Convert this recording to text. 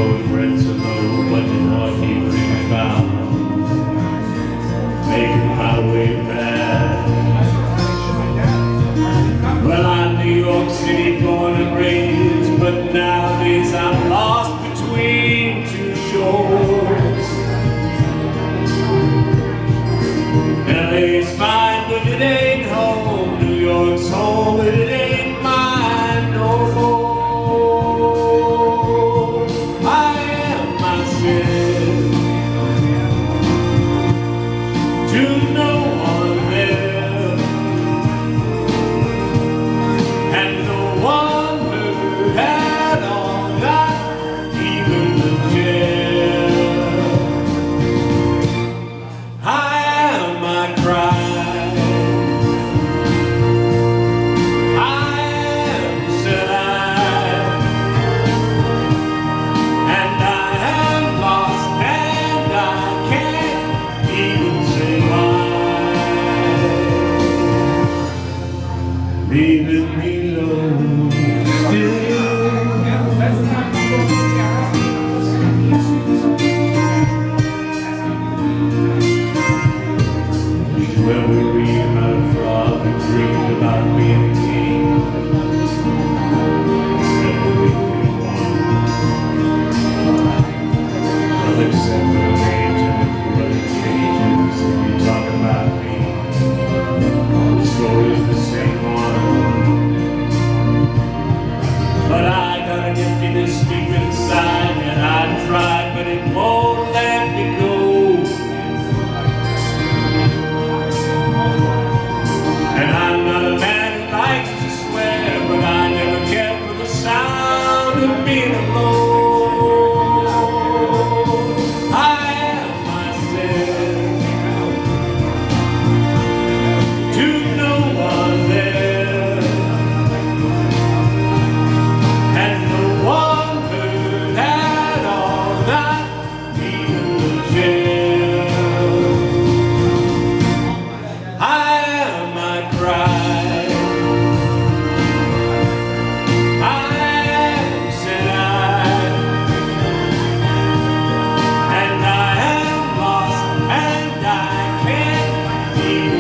road, rents are low, budget hard, keep dreaming about making my way back. Well, I'm New York City born and raised, but nowadays I'm lost between two shores. LA's fine, but it ain't home. New York's home, but it ain't mine no more. I am myself to no one there, and no one heard at all, not even the jail. I am my cry, I am said I, and I am lost, and I can't even say why. Leaving me alone still. When we read about a frog that dreamed about being a king, except for we couldn't want. Well, except for the names and the corrupt cages, if you talk about me, the story's the same one. But I got an emptiness deep inside, and I tried, but it won't let me go. And I'm not a man who likes to swear, but I never cared for the sound of being alone. I am myself to no one there, and no one heard at all, not even the jail. I am my cry, I am said I, and I am lost, and I can't even